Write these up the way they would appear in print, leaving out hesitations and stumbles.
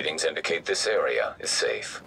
readings indicate this area is safe.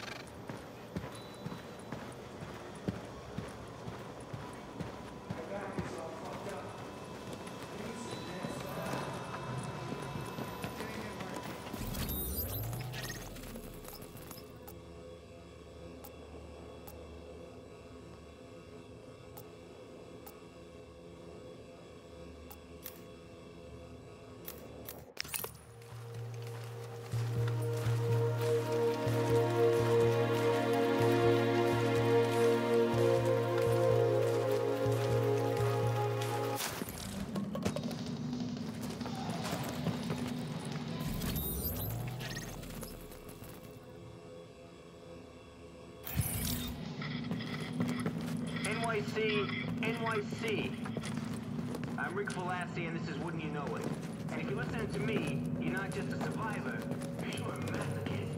NYC. I'm Rick Falassi, and this is Wouldn't You Know It. And if you're listening to me, you're not just a survivor, you're a masochist.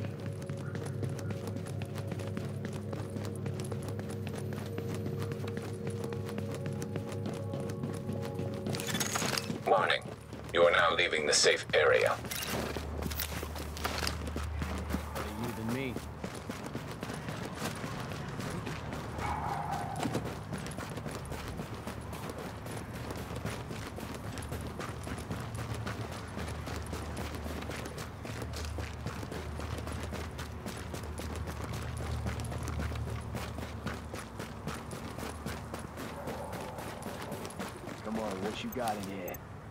Warning. You are now leaving the safe area. Better you than me. Come on, what you got in here?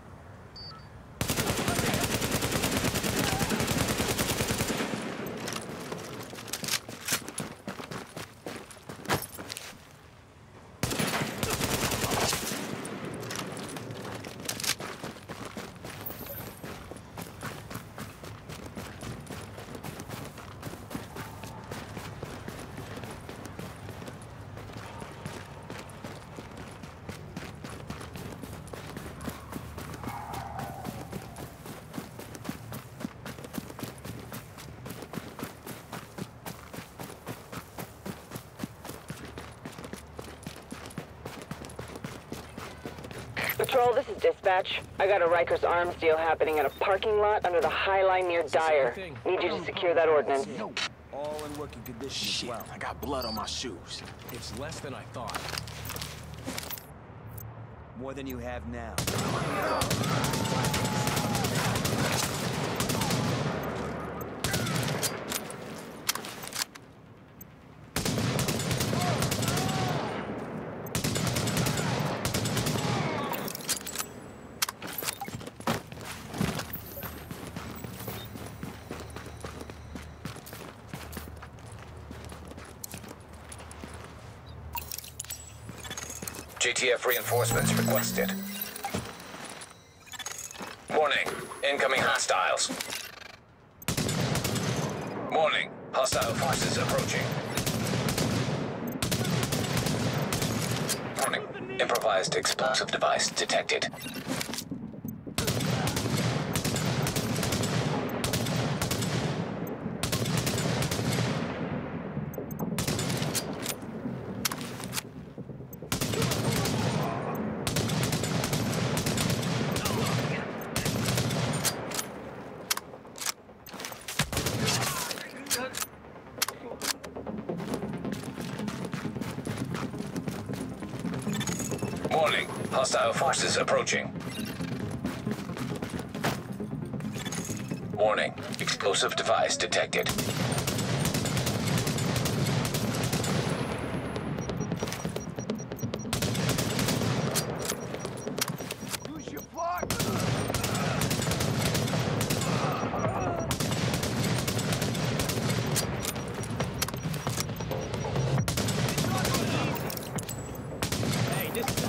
Patrol, this is dispatch. I got a Rikers arms deal happening at a parking lot under the High Line near Dyer. Need you to secure that ordnance. All in working condition. Shit, as well. I got blood on my shoes. It's less than I thought. More than you have now. GTF reinforcements requested. Warning. Incoming hostiles. Warning. Hostile forces approaching. Warning. Improvised explosive device detected. Warning. Hostile forces approaching. Warning. Explosive device detected. Use your block! Hey, this is...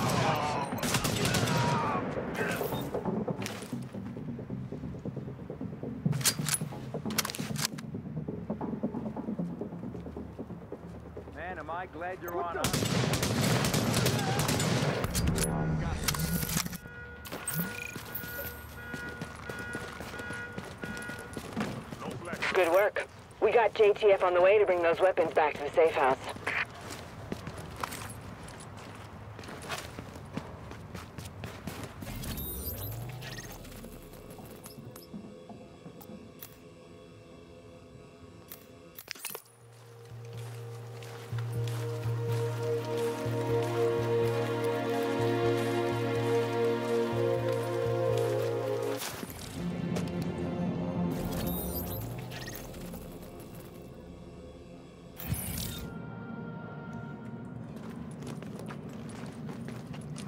Man, am I glad you're on. Good work. We got JTF on the way to bring those weapons back to the safe house.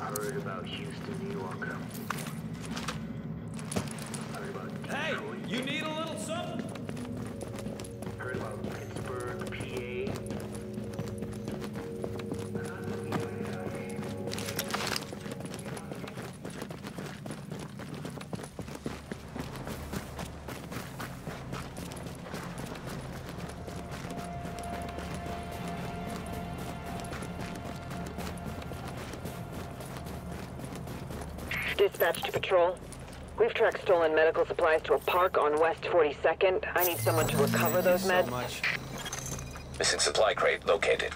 Heard about Houston, New York. Heard about Hey, Detroit. you need a little something? Heard about Pittsburgh, PA. Dispatch to patrol. We've tracked stolen medical supplies to a park on West 42nd. I need someone to recover those meds. So much. Missing supply crate located.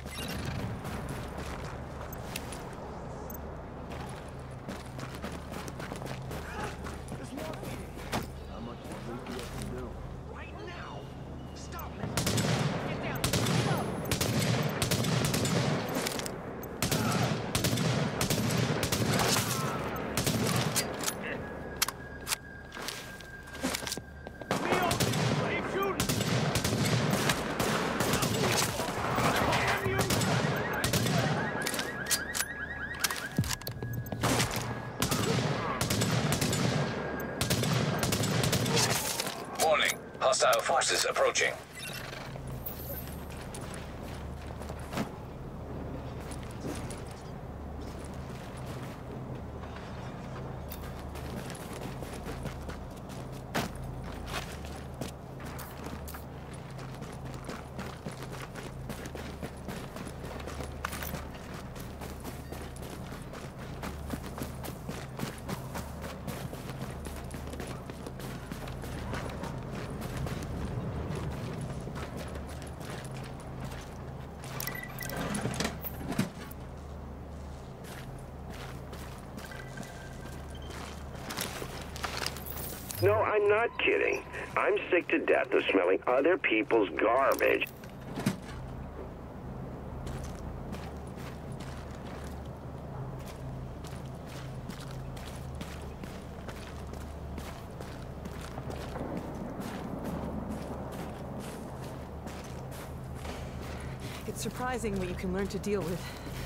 Warning. Hostile forces approaching. No, I'm not kidding. I'm sick to death of smelling other people's garbage. It's surprising what you can learn to deal with.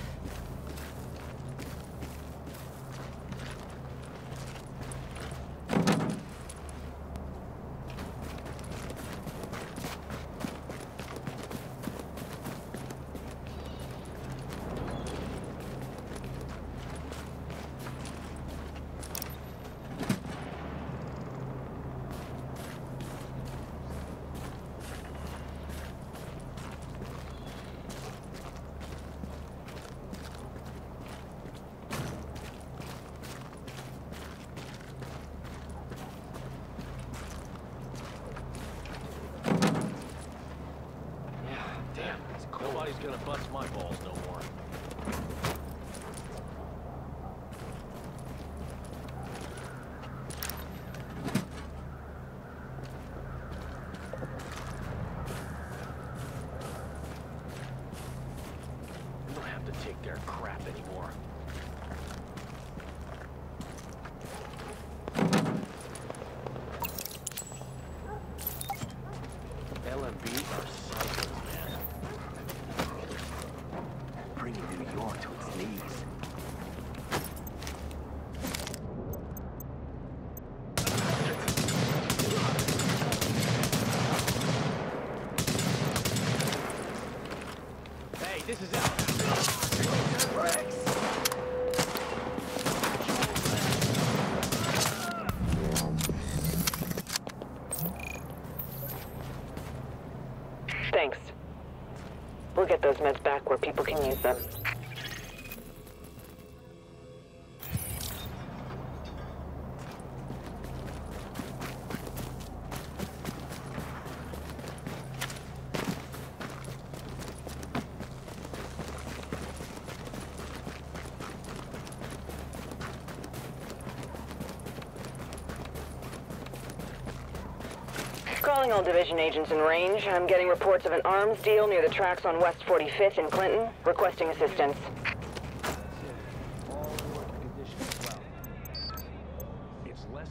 Nobody's gonna bust my balls no more. We don't have to take their crap anymore. LMB are psychos, man. Bringing New York to its knees. Hey, this is out. Thanks. We'll get those meds back where people can use them. Calling all division agents in range. I'm getting reports of an arms deal near the tracks on West 45th in Clinton. Requesting assistance. All in working condition as well. It's less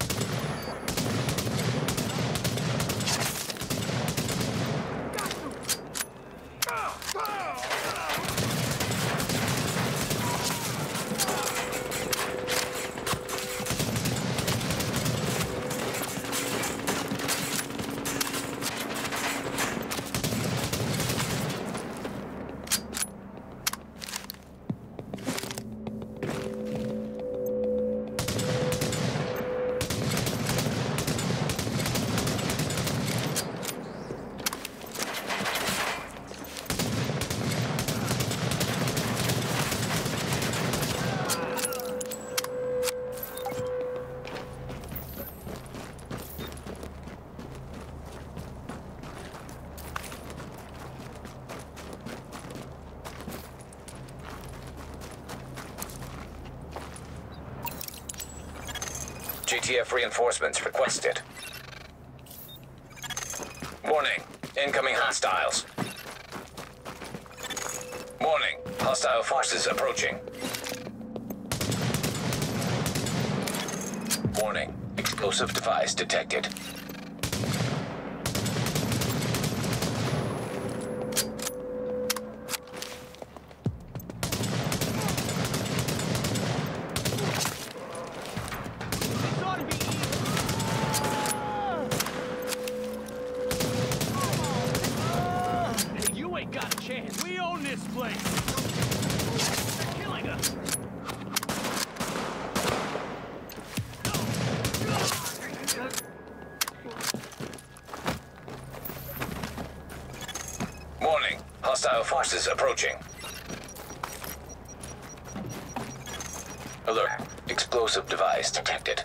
GTF reinforcements requested. Warning. Incoming hostiles. Warning. Hostile forces approaching. Warning. Explosive device detected. Warning. Hostile forces approaching. Alert. Explosive device detected.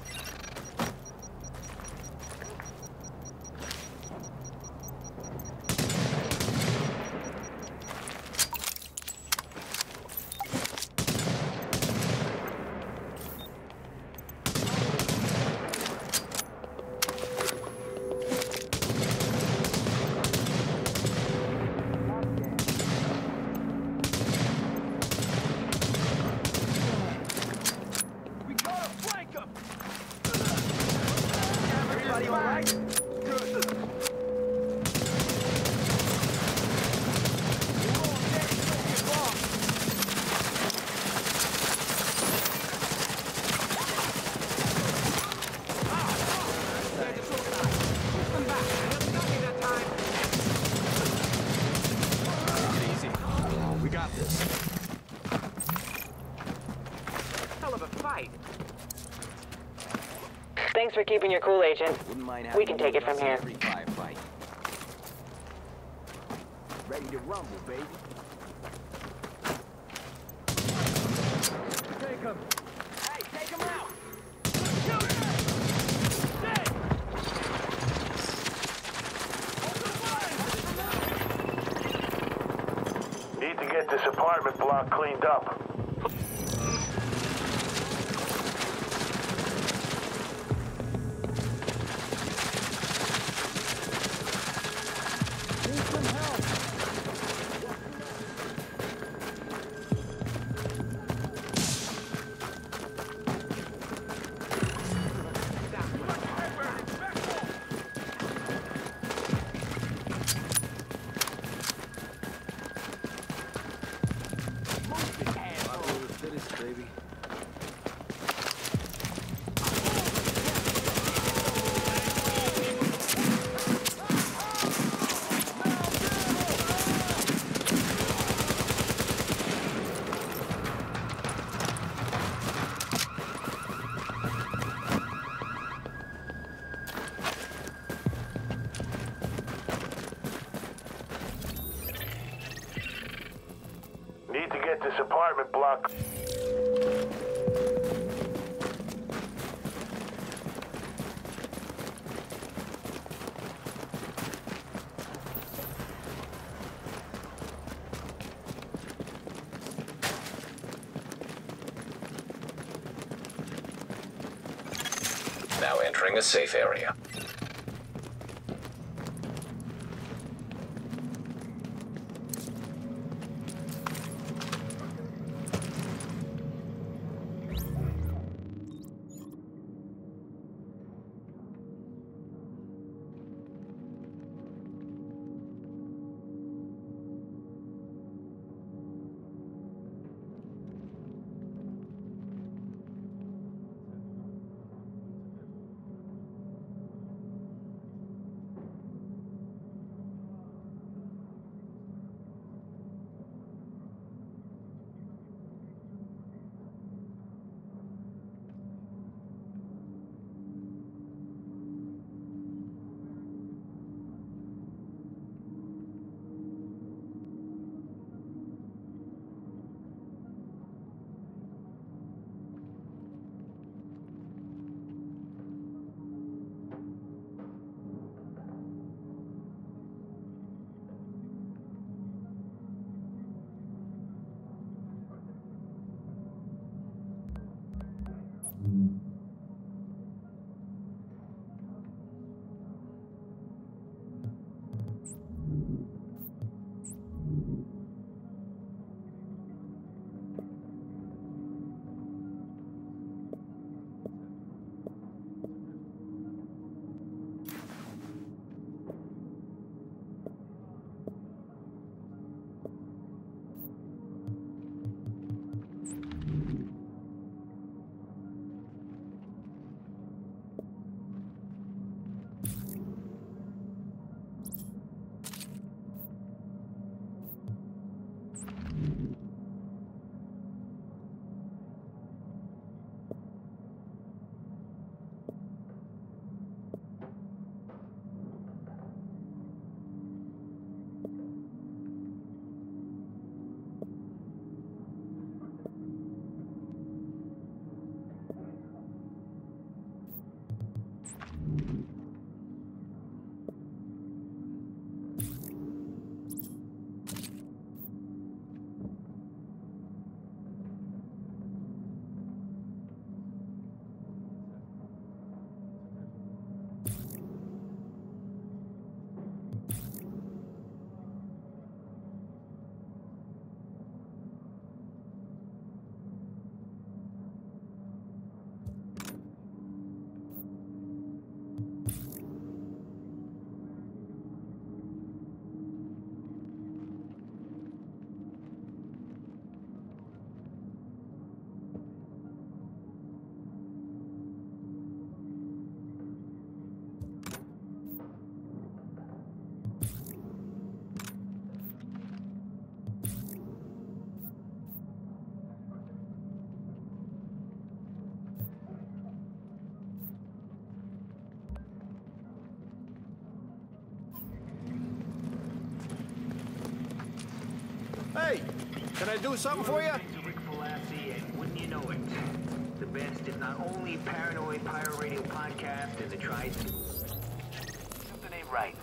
Thanks for keeping your cool, Agent. We can take it from here. Ready to rumble, baby. Take him. Hey, take him out! Need to get this apartment block cleaned up. Need to get this apartment block. Now entering a safe area. Hey, can I do something for you? And wouldn't you know it? The best, if not only paranoid pirate radio podcast in the tri. Something ain't right.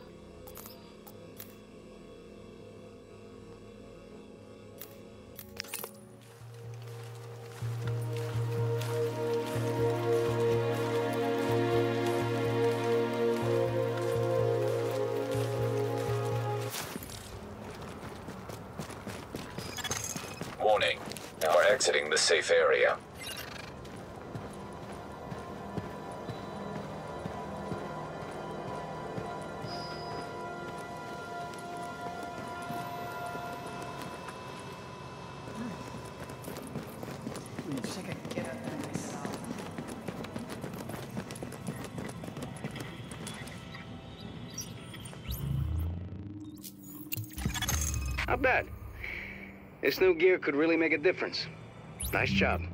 Warning. Now we're exiting the safe area. Not bad. This new gear could really make a difference. Nice job.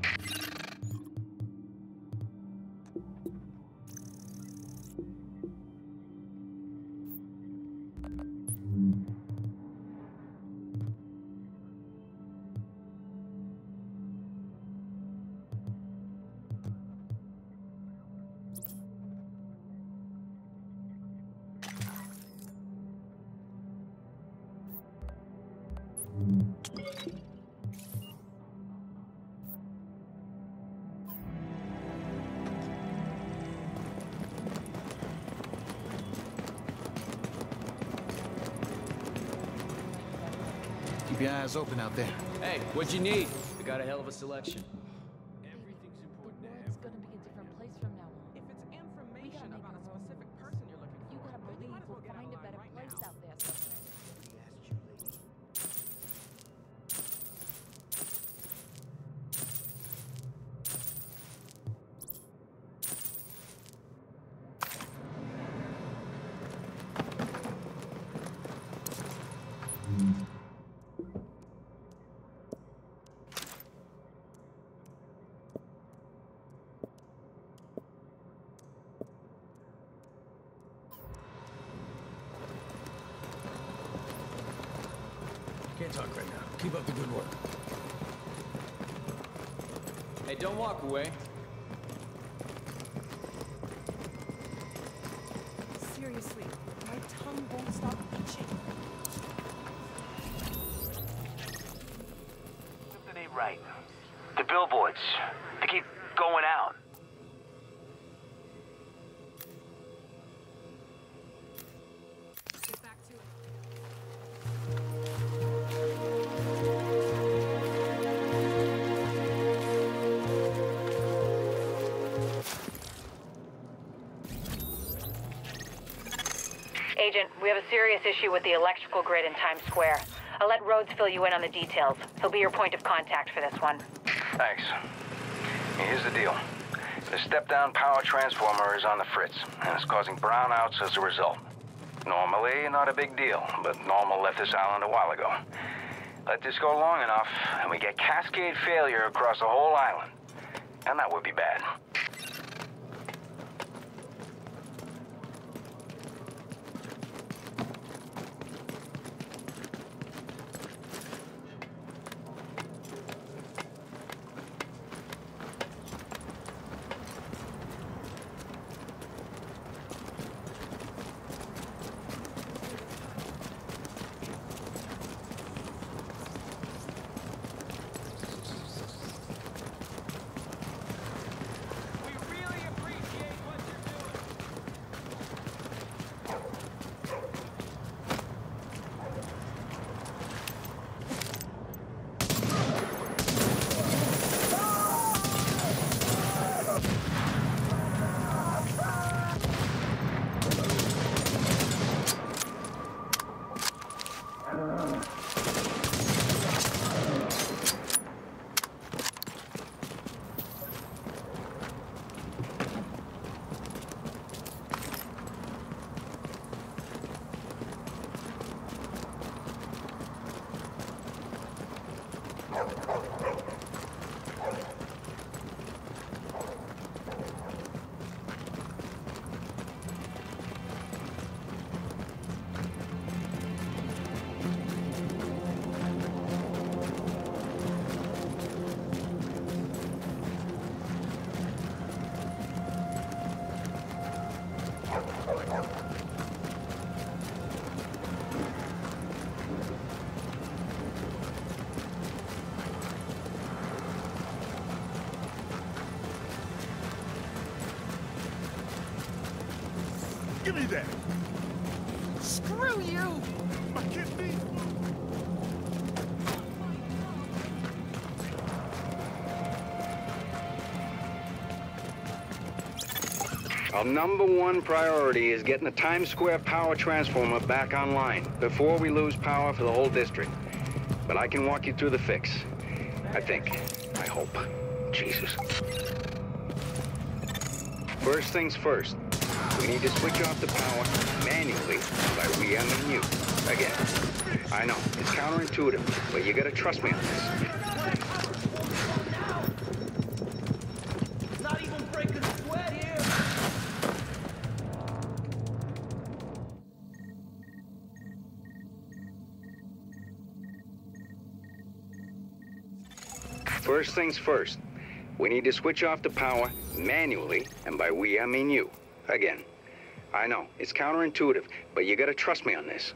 Keep your eyes open out there. Hey, what'd you need? We got a hell of a selection. Everything's important to It's gonna be a different place from now on. If it's information about a specific You person you're looking for, gotta then you believe might as well we'll get find a online better right place now. out there somewhere. Can't talk right now. Keep up the good work. Hey, don't walk away. Seriously, my tongue won't stop itching. Something ain't right. The billboards, they keep going out. Get back to it. Agent, we have a serious issue with the electrical grid in Times Square. I'll let Rhodes fill you in on the details. He'll be your point of contact for this one. Thanks. Here's the deal. The step-down power transformer is on the fritz, and it's causing brownouts as a result. Normally, not a big deal, but Normal left this island a while ago. Let this go long enough, and we get cascade failure across the whole island. And that would be bad. Give me that! Screw you! My kidney! Our number one priority is getting the Times Square power transformer back online before we lose power for the whole district. But I can walk you through the fix. I think. I hope. Jesus. First things first. We need to switch off the power manually. By we, I mean you. Again. I know, it's counterintuitive, but you gotta trust me on this. Not even breaking a sweat here. First things first. We need to switch off the power manually, and by we, I mean you. Again. I know, it's counterintuitive, but you gotta trust me on this.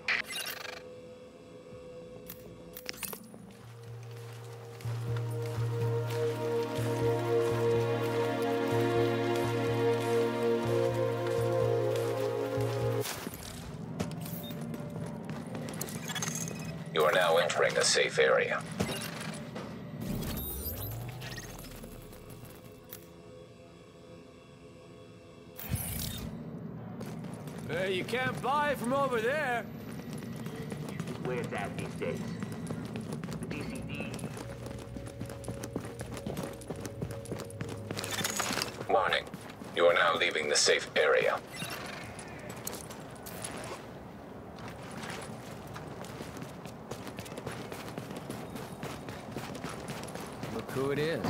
You are now entering a safe area. Hey, you can't buy from over there. Where's that these days? The DCD. Warning. You are now leaving the safe area. Look who it is.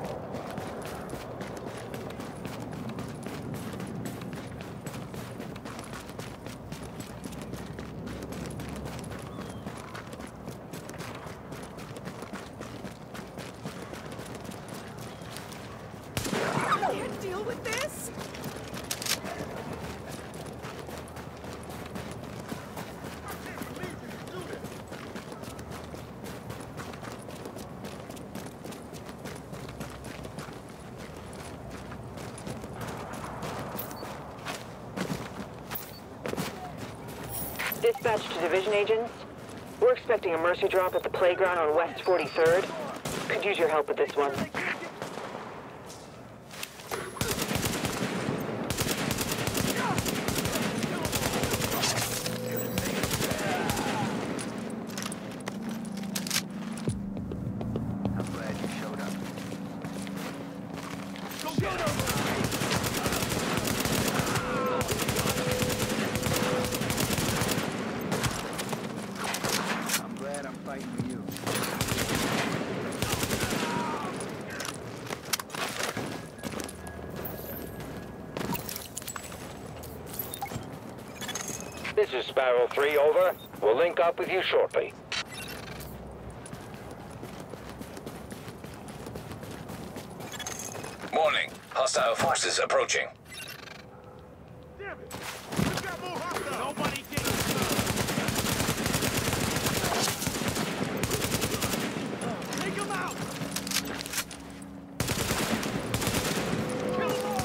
Can't deal with this? Dispatch to division agents. We're expecting a mercy drop at the playground on West 43rd. Could use your help with this one. I'm glad you showed up. I'm glad I'm fighting for you. This is Sparrow 3, over. We'll link up with you shortly. Warning. Hostile forces approaching. Damn it! We got more hostiles! Nobody get Take him out! Kill them all!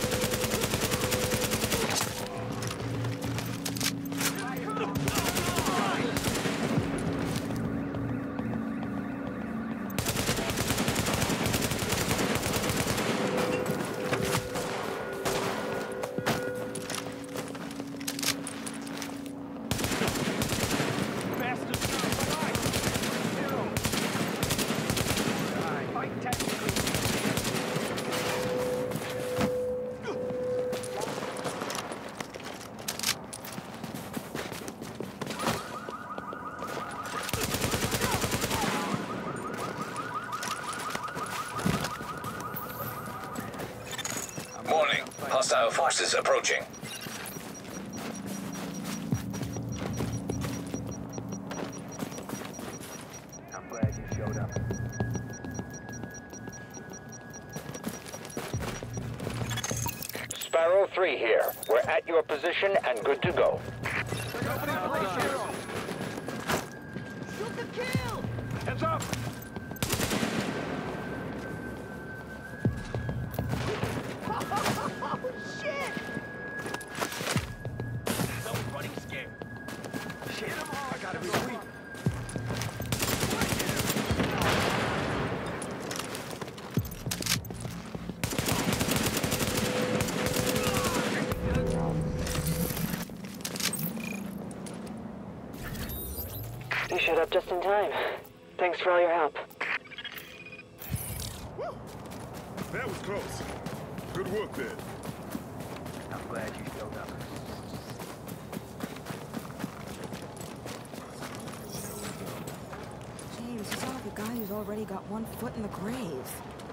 Warning. Hostile forces approaching. I'm glad you showed up. Sparrow 3 here. We're at your position and good to go. Shoot the kill! Heads up! Oh, shit! Someone's running scared. Shit, I gotta be sweet. You showed up just in time. Thanks for all your help. Woo! That was close. Good work there. I'm glad you showed up. James, you sound like a guy who's already got one foot in the grave.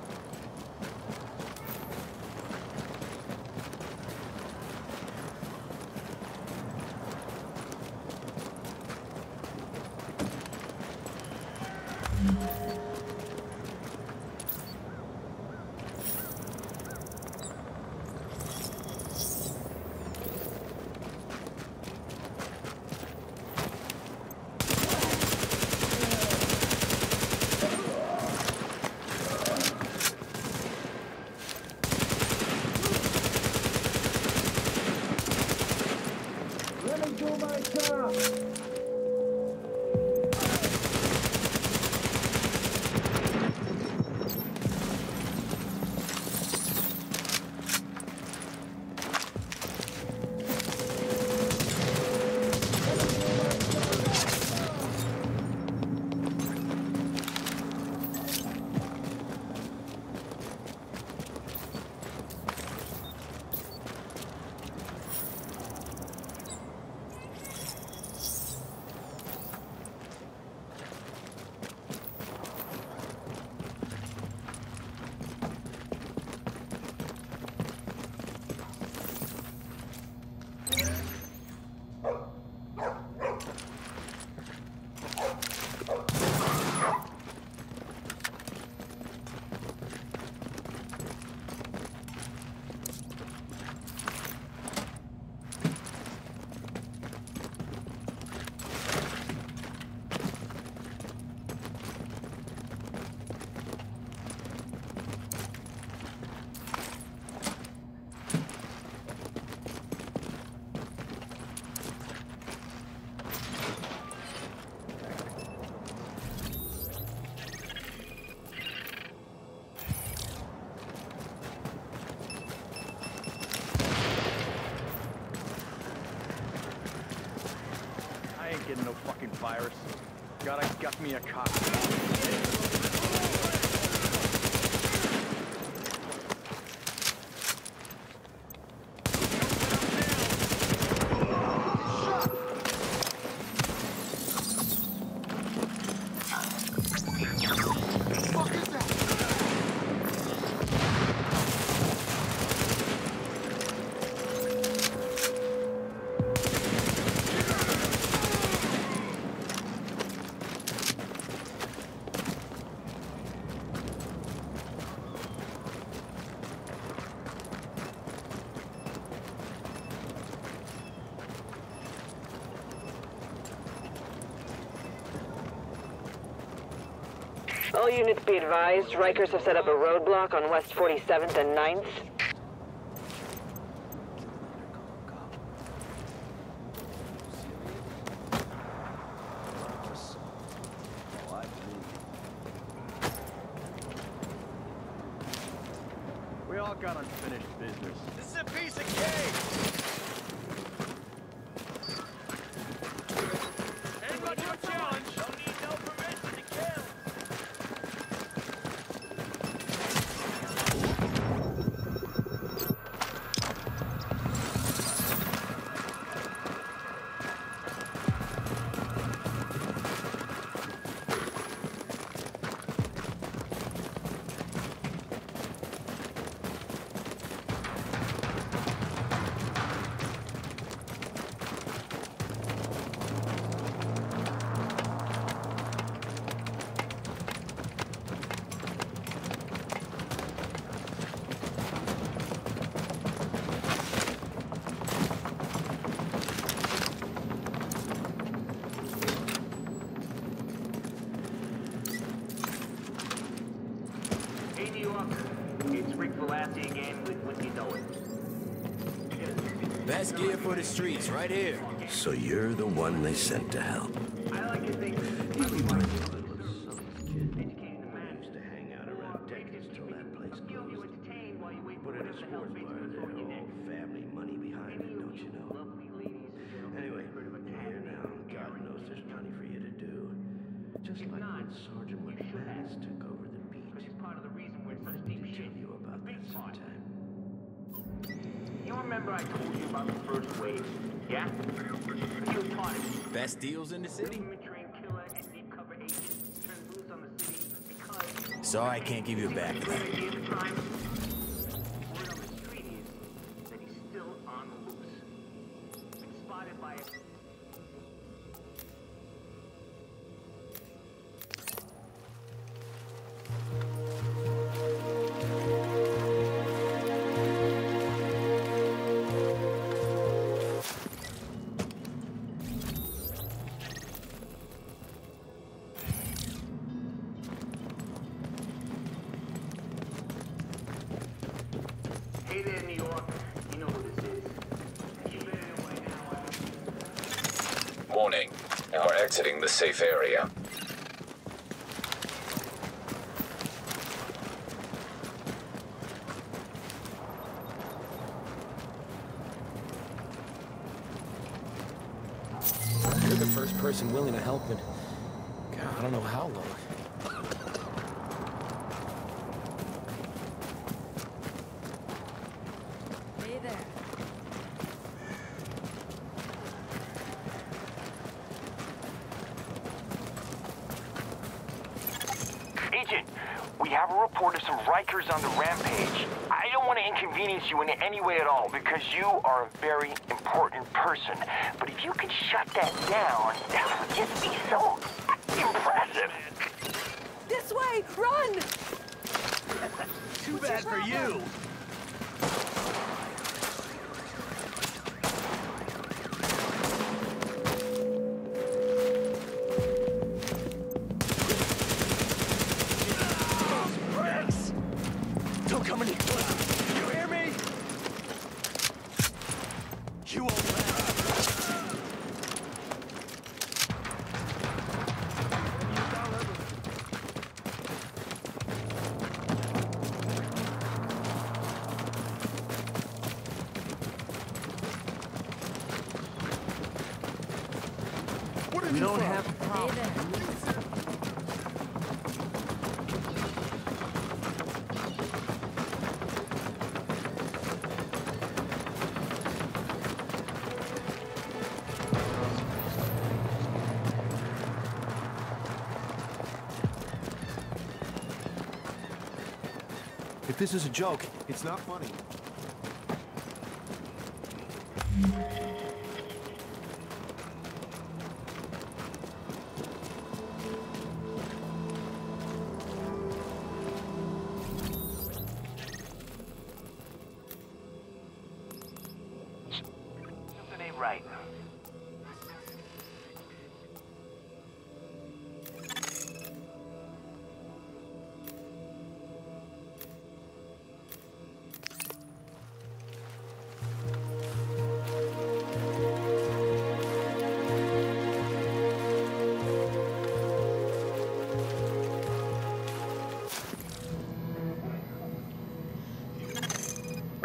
Getting no fucking virus. Gotta gut me a cock. All units be advised, Rikers have set up a roadblock on West 47th and 9th. We all got unfinished business. This is a piece of cake! Ain't much of a challenge. Don't need no permission to kill. Best gear for the streets, right here. So you're the one they sent to help. I like to think You remind me of a little kid. I used to hang out around decades till that place closed. Put in a sports bar there, all family money behind it, don't you know? Anyway, you're here now. God knows there's plenty for you to do. Just like when Sergeant McMahon took over the beat. I need to tell you about that sometime. You remember I told you about the first wave, yeah? You were part of it. Best deals in the city? Sorry I can't give you a back for that. Word on the street is that he's still on the loose. Been spotted by a... Hey there, New York. You know who this is. You better know by now. Warning. Now we're exiting the safe area. You're the first person willing to help in, God, I don't know how long. Hey there. Agent, we have a report of some Rikers on the rampage. I don't want to inconvenience you in any way at all because you are a very important person. But if you could shut that down, that would just be so impressive. This way! Run! Too bad for you. Don't come any closer. You hear me? You won't We don't have a problem. Hey there. If this is a joke, it's not funny. Something ain't right.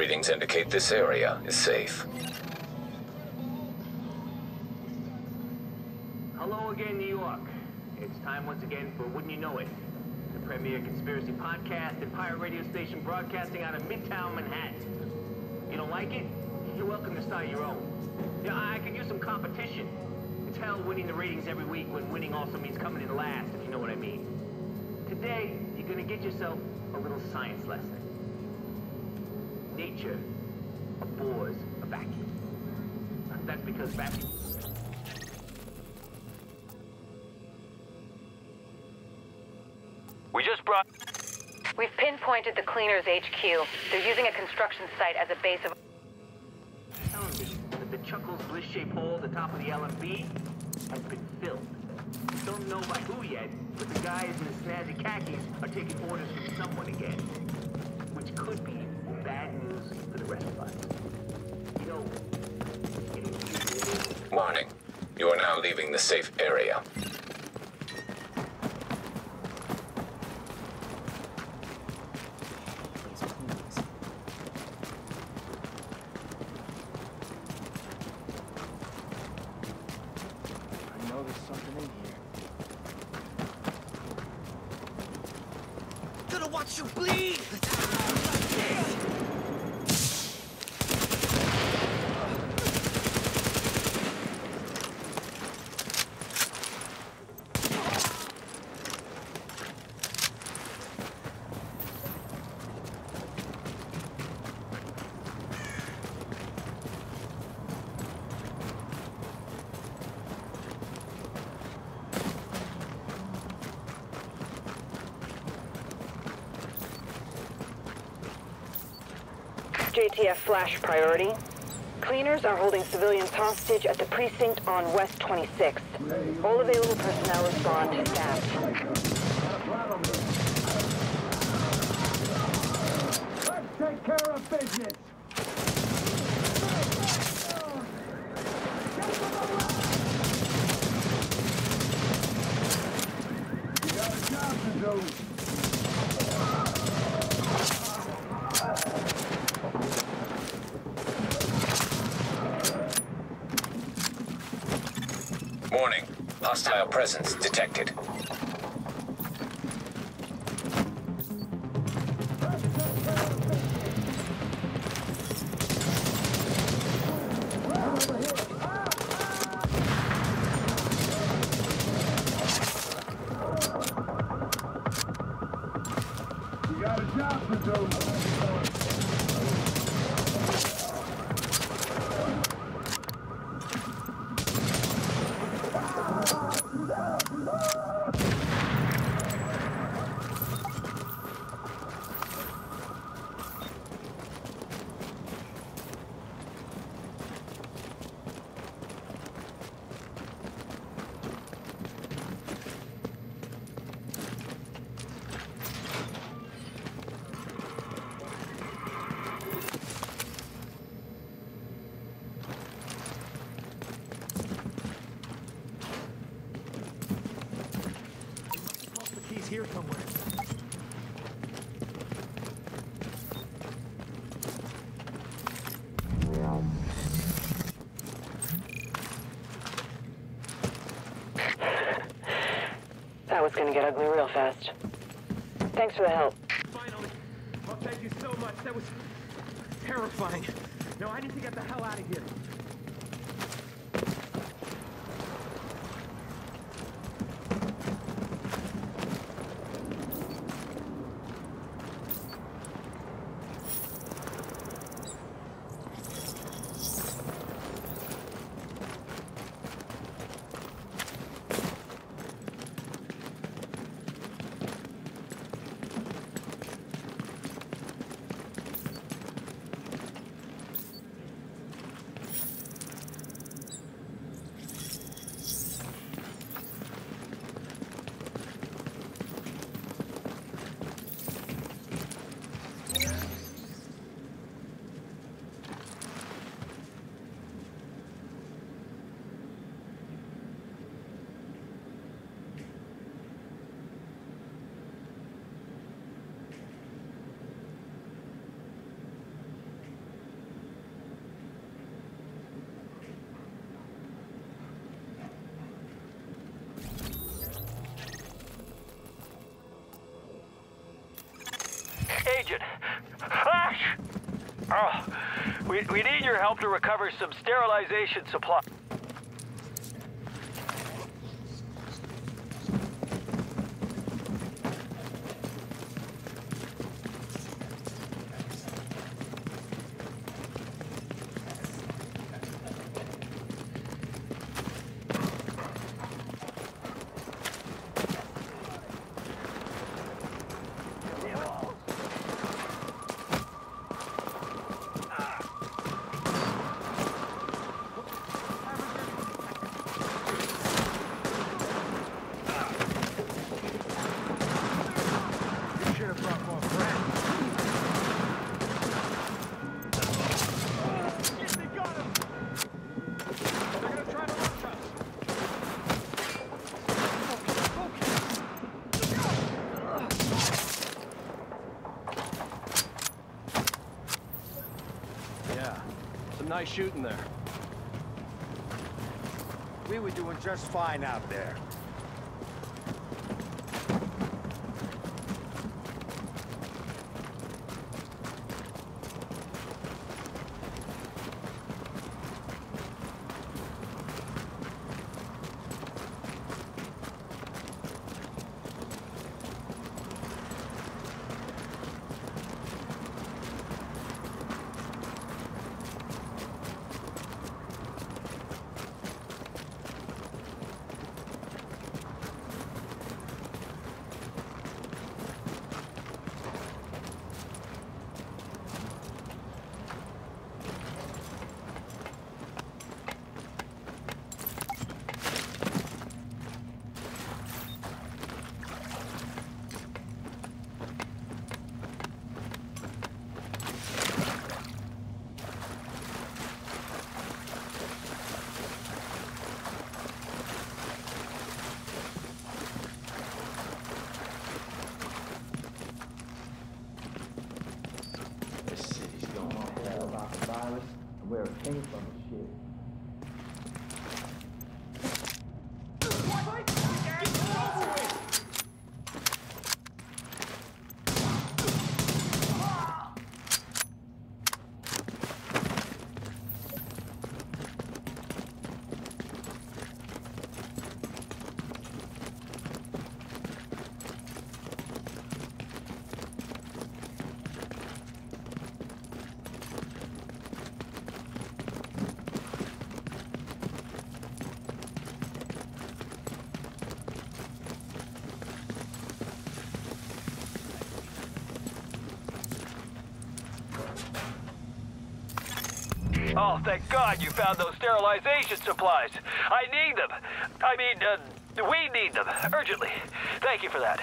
Readings indicate this area is safe. Hello again, New York. It's time once again for Wouldn't You Know It, the premier conspiracy podcast and pirate radio station broadcasting out of Midtown Manhattan. You don't like it? You're welcome to start your own. Yeah, I could use some competition. It's hell winning the ratings every week when winning also means coming in last, if you know what I mean. Today, you're gonna get yourself a little science lesson. Nature abhors a vacuum. That's because vacuum. We just brought... We've pinpointed the Cleaners HQ. They're using a construction site as a base of... Telling me that the Chuckles bliss-shaped hole at the top of the LMB has been filled. Don't know by who yet, but the guys in the snazzy khakis are taking orders from someone again. Which could be bad news for the rest of us. You know, Warning. You are now leaving the safe area. I know there's something in here. Gonna watch you bleed! JTF flash priority. Cleaners are holding civilians hostage at the precinct on West 26. All available personnel respond to staff. Let's take care of business! You got a job to do. Warning. Hostile presence detected. You got a job to do. Here somewhere. That was gonna get ugly real fast. Thanks for the help. Finally. Oh, thank you so much. That was terrifying. No, I need to get the hell out of here. Agent. Ash! Oh, we need your help to recover some sterilization supplies. Nice shooting there. We were doing just fine out there. Where it came from and shit. Oh, thank God you found those sterilization supplies. I need them. I mean, we need them, urgently. Thank you for that.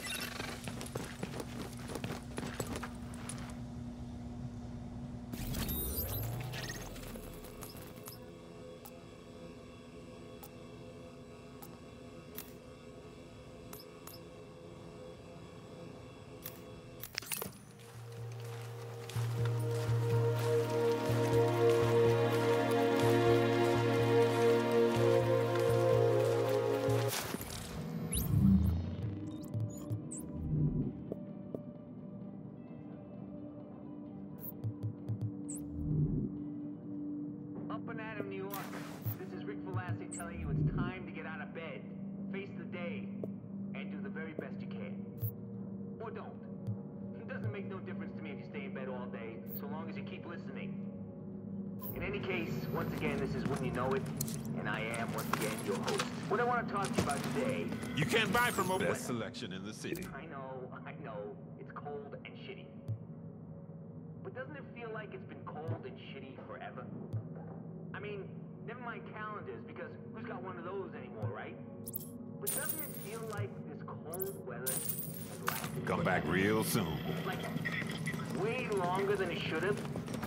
telling you it's time to get out of bed, face the day, and do the very best you can. Or don't. It doesn't make no difference to me if you stay in bed all day, so long as you keep listening. In any case, once again, this is When You Know It, and I am, once again, your host. What I want to talk to you about today... You can't buy from a best selection in the city. I know. It's cold and shitty. But doesn't it feel like it's been cold and shitty forever? I mean, never mind calendars, because who's got one of those anymore, right? But doesn't it feel like this cold weather has lasted... Come back real soon. Like, way longer than it should have?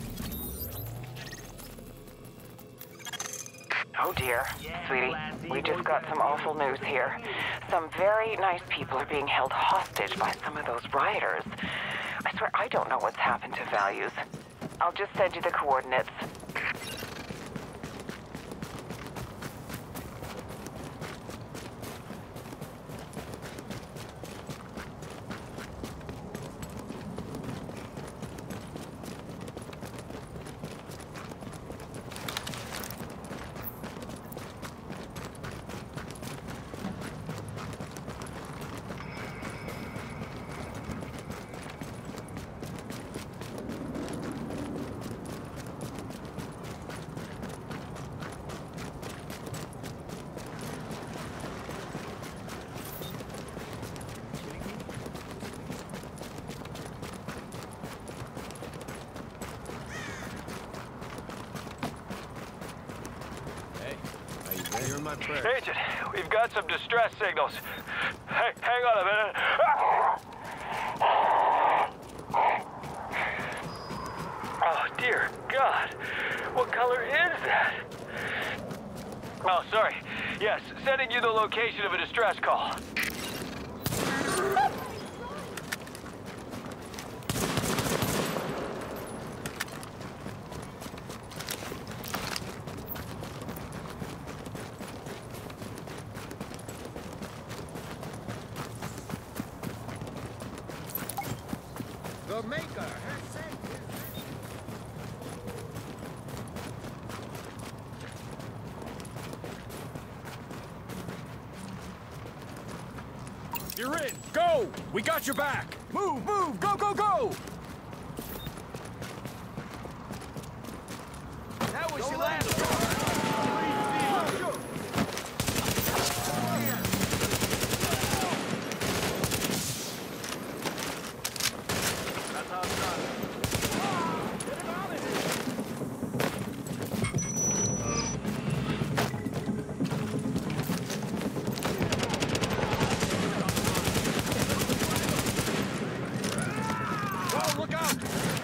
Oh dear, sweetie, we just got some awful news here. Some very nice people are being held hostage by some of those rioters. I swear I don't know what's happened to values. I'll just send you the coordinates. my purse. Agent, we've got some distress signals. Hey, hang on a minute. Oh, dear God. What color is that? Oh, sorry. Yes, sending you the location of a distress call. The Maker has sent his... You're in! Go! We got your back! Move, move! Go, go, go! That was your last one. That's how it's done. Get him out of here. Whoa, look out!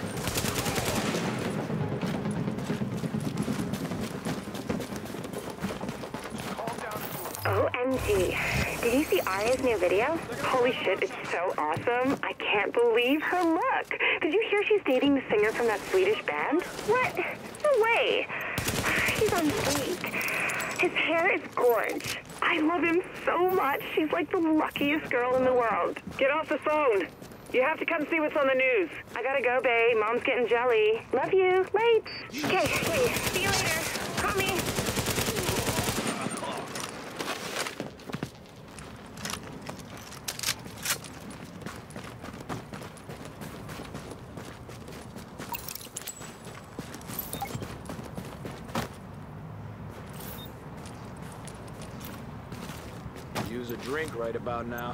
OMG. Did you see Arya's new video? Holy shit, it's so awesome. I can't believe her look. Did you hear she's dating the singer from that Swedish band? What? No way. He's on fleek. His hair is gorge. I love him so much. She's like the luckiest girl in the world. Get off the phone. You have to come see what's on the news. I gotta go, babe. Mom's getting jelly. Love you. Late. Okay, see you later. Call me. Use a drink right about now.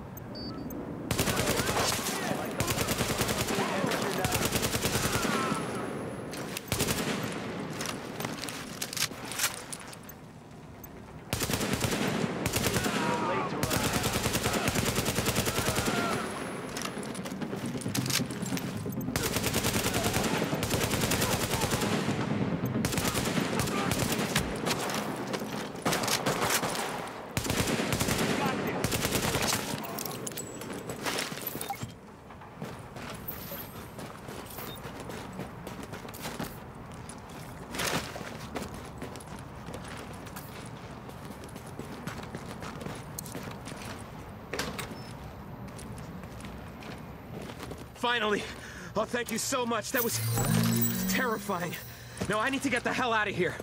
Finally! Oh, thank you so much. That was terrifying. Now I need to get the hell out of here.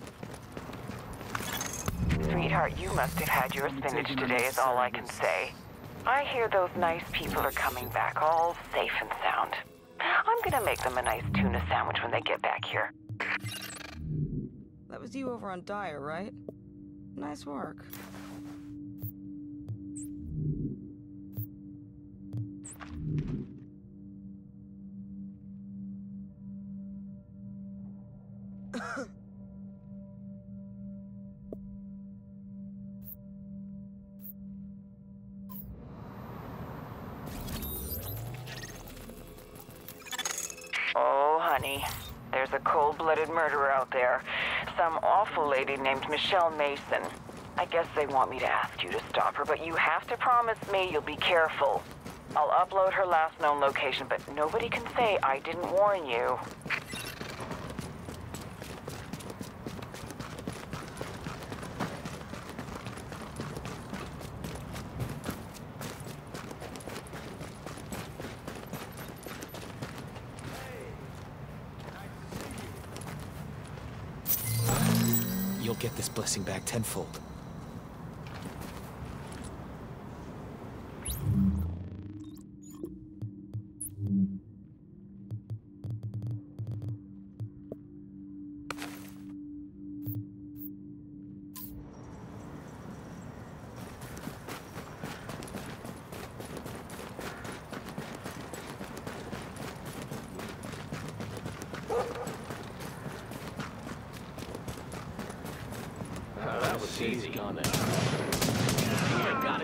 Sweetheart, you must have had your spinach today is all I can say. I hear those nice people are coming back all safe and sound. I'm gonna make them a nice tuna sandwich when they get back here. That was you over on Dyer, right? Nice work. Oh, honey, there's a cold-blooded murderer out there. Some awful lady named Michelle Mason. I guess they want me to ask you to stop her, but you have to promise me you'll be careful. I'll upload her last known location, but nobody can say I didn't warn you. You'll get this blessing back tenfold. Easy. Gonna. Here, got it.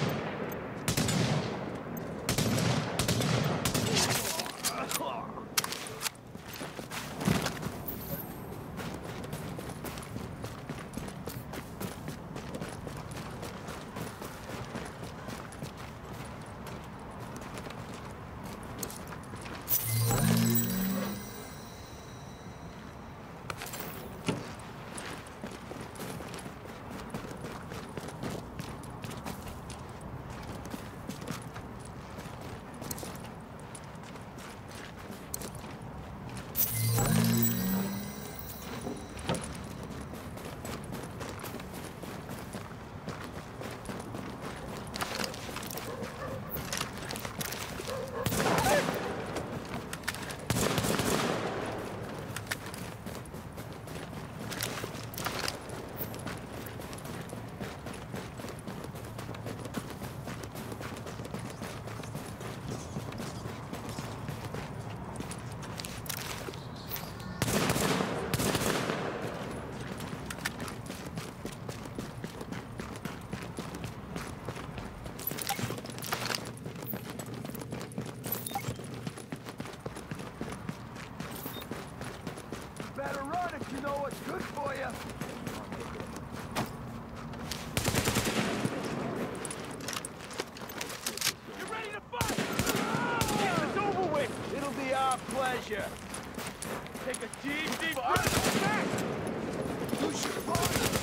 Better run if you know what's good for you. You ready to fight? Yes, it's over with. It'll be our pleasure. Take a deep breath. You should run.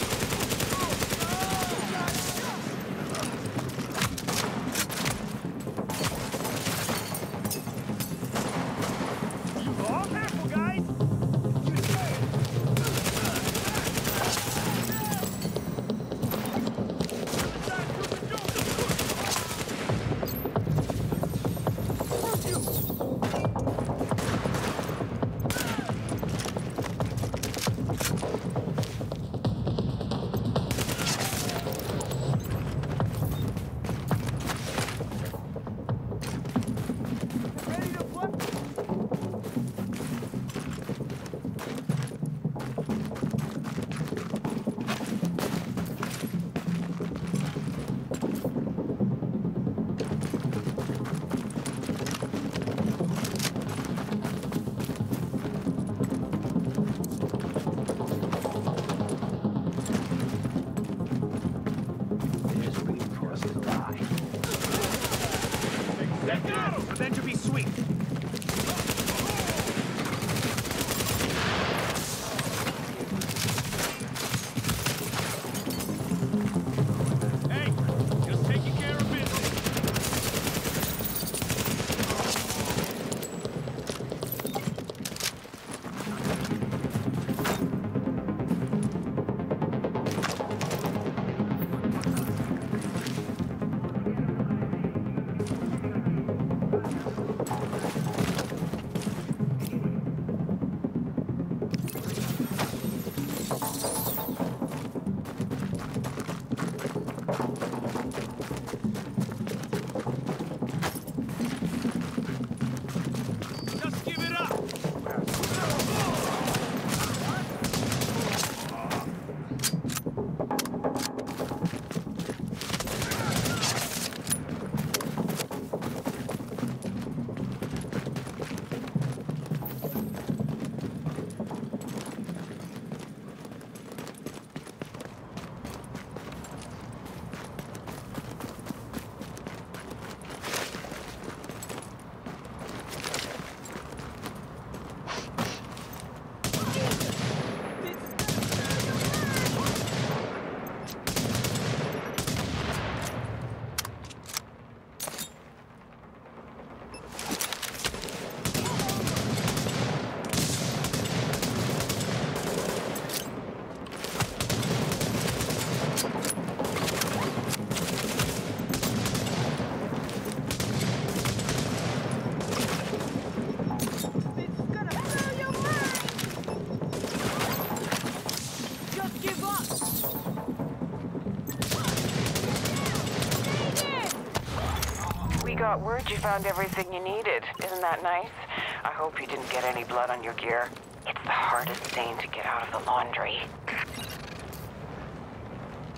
Then to be sweet. Hey, just taking care of business. Got word you found everything you needed. Isn't that nice? I hope you didn't get any blood on your gear. It's the hardest stain to get out of the laundry.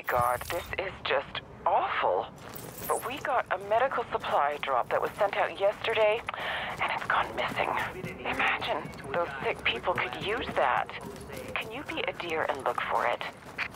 God, this is just awful. But we got a medical supply drop that was sent out yesterday, and it's gone missing. Imagine, those sick people could use that. Can you be a dear and look for it?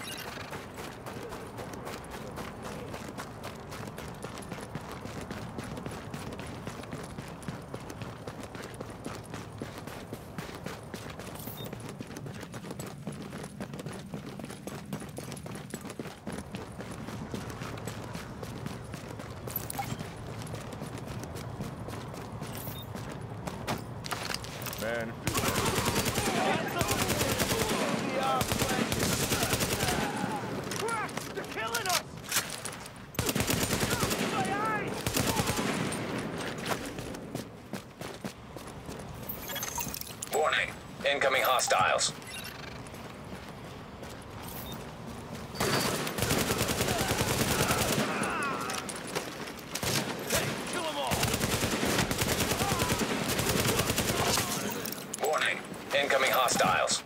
Man, they're killing us! My eyes! Warning. Incoming hostiles. Warning. Incoming hostiles.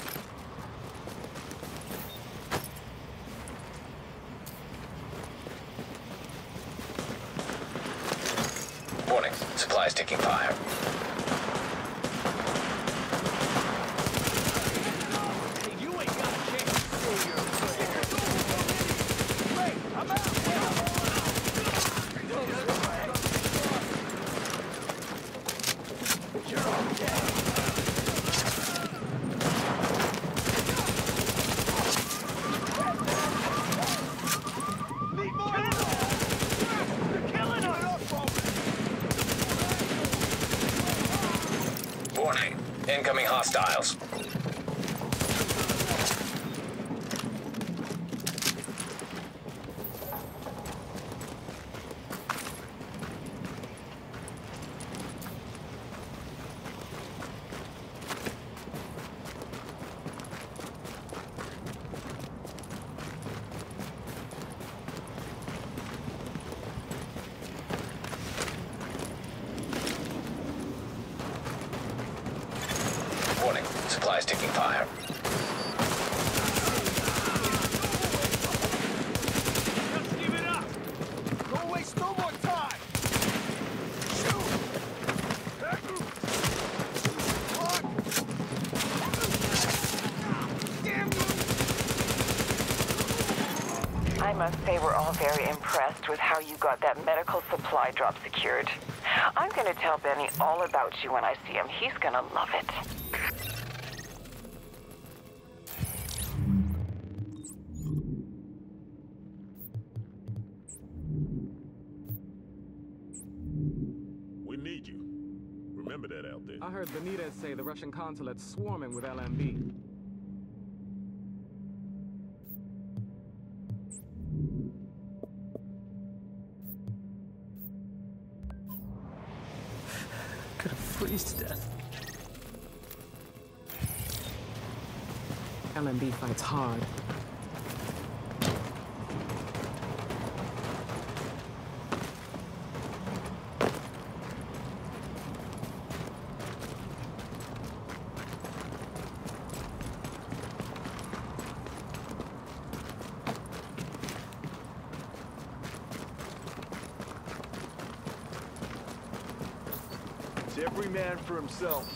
Warning. Supplies taking fire. Warning. Incoming hostiles. Warning. Supplies taking fire. Just give it up! Don't waste no more time! Shoot! Damn you! I must say we're all very impressed with how you got that medical supply drop secured. I'm going to tell Benny all about you when I see him. He's going to love it. We need you. Remember that out there. I heard Benitez say the Russian consulate's swarming with LMB. Gonna freeze to death. LMB fights hard. It's every man for himself.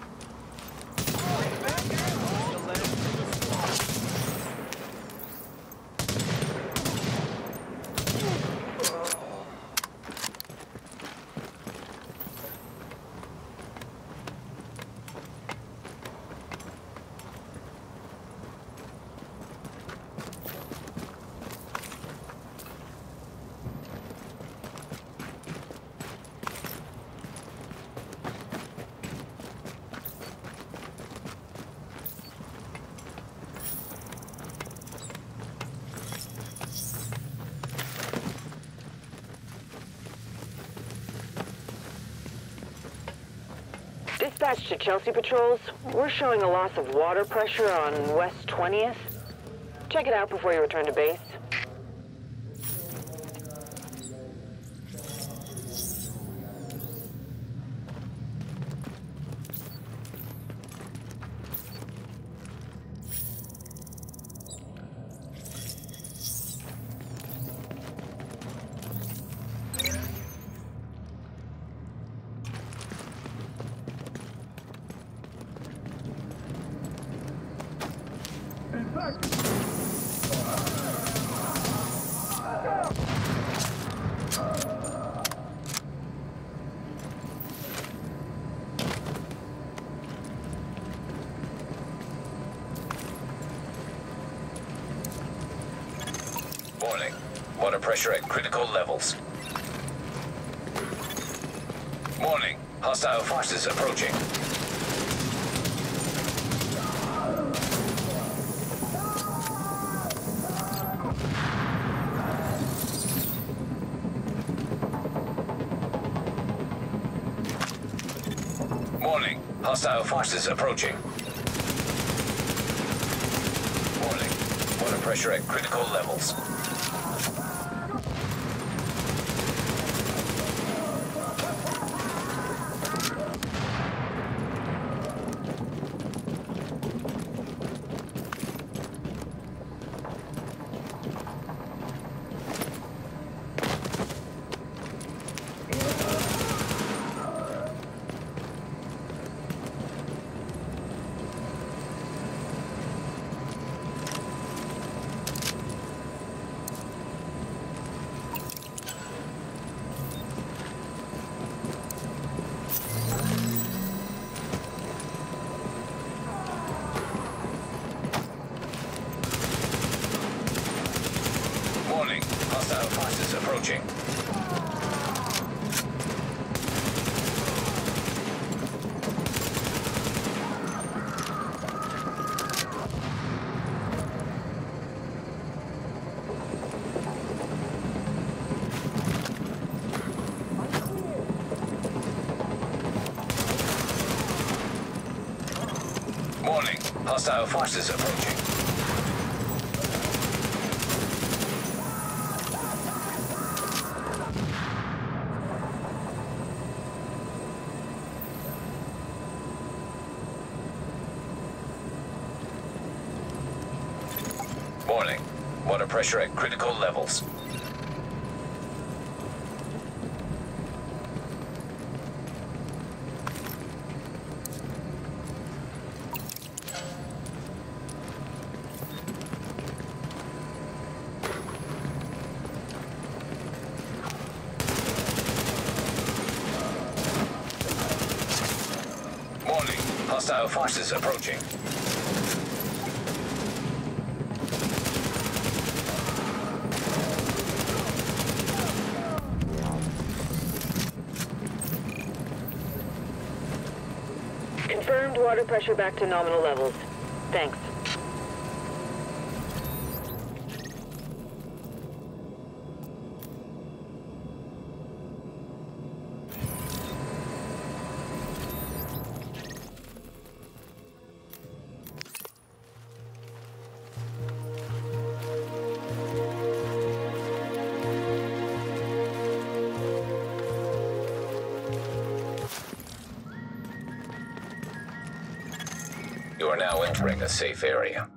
Dispatch to Chelsea patrols. We're showing a loss of water pressure on West 20th. Check it out before you return to base. Warning. Water pressure at critical levels. Warning. Hostile forces approaching. Warning. Hostile forces approaching. Warning. Water pressure at critical levels. Warning. Hostile forces approaching. Warning. Hostile forces approaching. Warning. Water pressure at critical levels. Warning. Hostile forces approaching. Confirmed water pressure back to nominal levels. Thanks. You are now entering a safe area.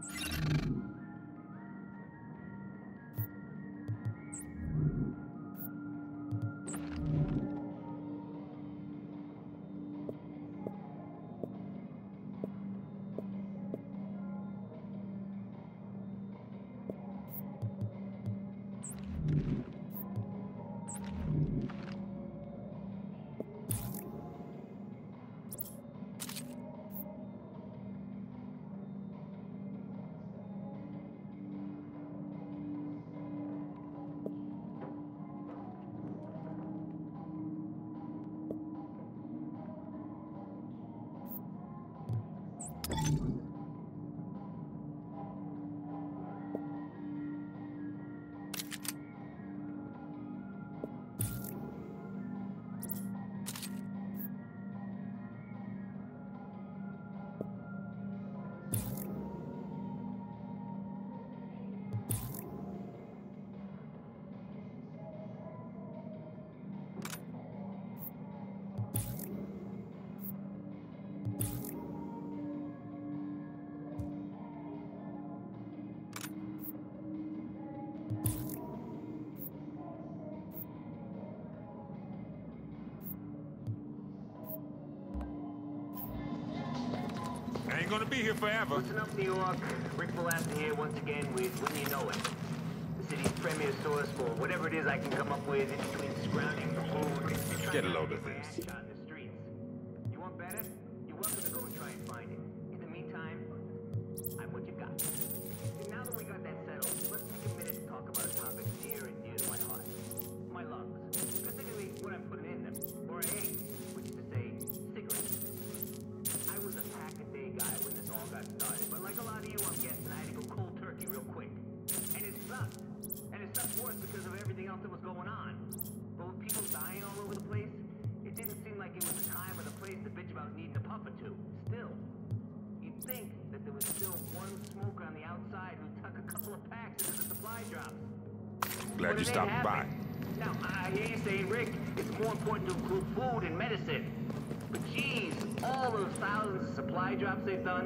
ain't gonna be here forever. Listen up, New York. Rick Velasquez here once again with Wouldn't You Know It, the city's premier source for whatever it is I can come up with in between scrounging for food. Get a load of this. You want better? You're welcome to go and try and find it. In the meantime, I'm what you got. And now that we got that settled, let's take a minute to talk about a topic near and dear to my heart. My lungs. Specifically, what I'm putting in them. Or I ain't, which is to say, cigarettes. I was a pack-a-day guy when this all got started, but like a lot of you, I'm guessing I had to go cold turkey real quick. And it sucked. And it sucked worse because of everything else that was going on. But with people dying all over the place, it didn't seem like it was the time or the place to bitch about needing a puff or two. Still, you'd think that there was still one smoker on the outside who'd tuck a couple of packs into the supply drops. Glad you stopped by. Now, I hear you saying, Rick, it's more important to include food and medicine. But geez, all those thousands of supply drops they've done,